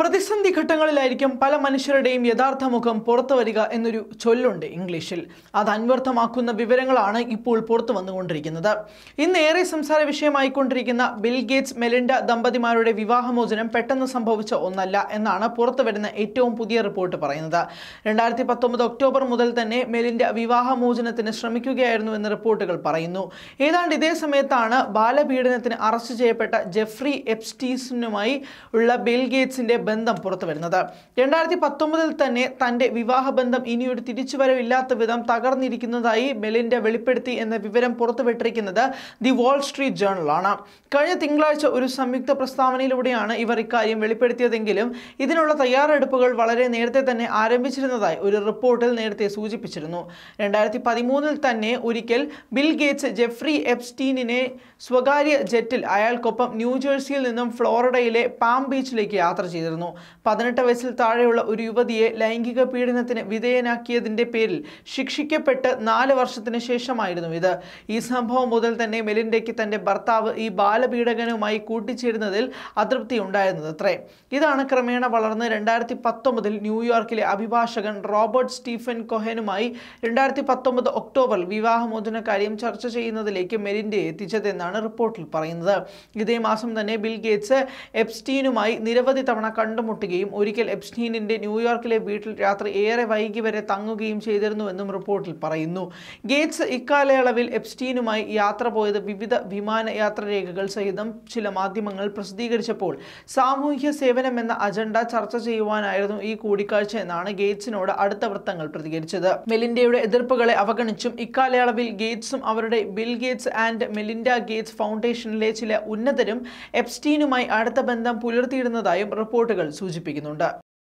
പ്രതിസന്ധി ഘട്ടങ്ങളിലായിരിക്കും പല മനുഷ്യരുടെയും യഥാർത്ഥ മുഖം പുറത്തു വരിക എന്നൊരു ചൊല്ലുണ്ട് ഇംഗ്ലീഷിൽ. അത് അന്വർത്ഥമാക്കുന്ന വിവരങ്ങളാണ് ഇപ്പോൾ പുറത്തു വന്നുകൊണ്ടിരിക്കുന്നത്. ഇന്ന് ഏറെ സംസാര വിഷയമായിക്കൊണ്ടിരിക്കുന്ന ബിൽ ഗേറ്റ്സ് മെലിൻഡ ദമ്പതിമാരുടെ വിവാഹമോചനം പെട്ടെന്ന് സംഭവിച്ച ഒന്നല്ല എന്നാണ് പുറത്തുവരുന്ന ഏറ്റവും പുതിയ റിപ്പോർട്ട് പറയുന്നത്. 2019 ഒക്ടോബർ മുതൽ തന്നെ മെലിൻഡ വിവാഹമോചനത്തിന് ശ്രമിക്കുകയായിരുന്നുവെന്ന് റിപ്പോർട്ടുകൾ പറയുന്നു. ഏതാണ്ട് ഇതേ സമയത്താണ് ബാലപീഡനത്തിന് അറസ്റ്റ് ചെയ്യപ്പെട്ട ജെഫ്രി എപ്സ്റ്റീനുമായി ഉള്ള ബിൽ ഗേറ്റ്സിന്റെ ബന്ധം പുറത്തു വരുന്നത്. 2019 തന്നെ തന്റെ വിവാഹബന്ധം ഇനിയൊരു തിരിച്ചുവരവില്ലാത്ത വിധം തകർന്നിരിക്കുന്നതായി മെലിൻഡ വെളിപ്പെടുത്തി എന്ന വിവരം പുറത്തുവിട്ടിരിക്കുന്നത് ദി വാൾ സ്ട്രീറ്റ് ജേർണൽ ആണ്. കഴിഞ്ഞ തിങ്കളാഴ്ച ഒരു സംയുക്ത പ്രസ്താവനയിലൂടെയാണ് ഇവർ ഇക്കാര്യം വെളിപ്പെടുത്തിയതെങ്കിലും ഇതിനുള്ള തയ്യാറെടുപ്പുകൾ വളരെ നേരത്തെ തന്നെ ആരംഭിച്ചിരുന്നതായി ഒരു റിപ്പോർട്ടിൽ നേരത്തെ സൂചിപ്പിച്ചിരുന്നു. 2013 തന്നെ ഒരിക്കൽ ബിൽ ഗേറ്റ്സ് ജെഫ്രി എപ്സ്റ്റീനിനെ സ്വകാര്യ ജെറ്റിൽ അയാൾക്കൊപ്പം ന്യൂജേഴ്സിയിൽ നിന്നും ഫ്ലോറിഡയിലെ പാം ബീച്ചിലേക്ക് യാത്ര ചെയ്തിരുന്നു. 18 വയസ്സിൽ താഴെയുള്ള ഒരു യുവതിയെ ലൈംഗിക പീഡനത്തിന് വിധേയനാക്കിയതിന്റെ പേരിൽ ശിക്ഷിക്കപ്പെട്ട് 4 വർഷത്തിന് ശേഷമായിരുന്നു ഇത്. ഈ സംഭവം മുതൽ തന്നെ മെലിൻഡയ്ക്ക് തന്റെ ഭർത്താവ് ഈ ബാലപീഡകനുമായി കൂട്ടിച്ചേരുന്നതിൽ അതൃപ്തി ഉണ്ടായിരുന്നത്രേ. ഇതാണ് ക്രമേണ വളർന്ന് 2019 ന്യൂയോർക്കിലെ അഭിഭാഷകൻ റോബർട്ട് സ്റ്റീഫൻ കൊഹനുമായി 2019 ഒക്ടോബറിൽ വിവാഹമോചന കാര്യം ചർച്ച ചെയ്യുന്നതിലേക്ക് മെലിൻഡയെ എത്തിച്ചതെന്നാണ് റിപ്പോർട്ടിൽ പറയുന്നത്. ഇതേ മാസം തന്നെ ബിൽ ഗേറ്റ്സ് എപ്സ്റ്റീനുമായി നിരവധി തവണ കണ്ടുമുട്ടുകയും ഒരിക്കൽ എപ്സ്റ്റീനിന്റെ ന്യൂയോർക്കിലെ വീട്ടിൽ രാത്രി ഏറെ വൈകി വരെ തങ്ങുകയും ചെയ്തിരുന്നുവെന്നും റിപ്പോർട്ടിൽ പറയുന്നു. ഗേറ്റ്സ് ഇക്കാലയളവിൽ എപ്സ്റ്റീനുമായി യാത്ര പോയത് വിവിധ വിമാനയാത്ര രേഖകൾ സഹിതം ചില മാധ്യമങ്ങൾ പ്രസിദ്ധീകരിച്ചപ്പോൾ സാമൂഹ്യ സേവനം എന്ന അജണ്ട ചർച്ച ചെയ്യുവാനായിരുന്നു ഈ കൂടിക്കാഴ്ച എന്നാണ് ഗേറ്റ്സിനോട് അടുത്ത വൃത്തങ്ങൾ പ്രതികരിച്ചത്. മെലിൻഡയുടെ എതിർപ്പുകളെ അവഗണിച്ചും ഇക്കാലയളവിൽ ഗേറ്റ്സും അവരുടെ Bill Gates and Melinda Gates ഫൗണ്ടേഷനിലെ ചില ഉന്നതരും എപ്സ്റ്റീനുമായി അടുത്ത ബന്ധം പുലർത്തിയിരുന്നതായും റിപ്പോർട്ടുകൾ സൂചിപ്പിക്കുന്നുണ്ട്.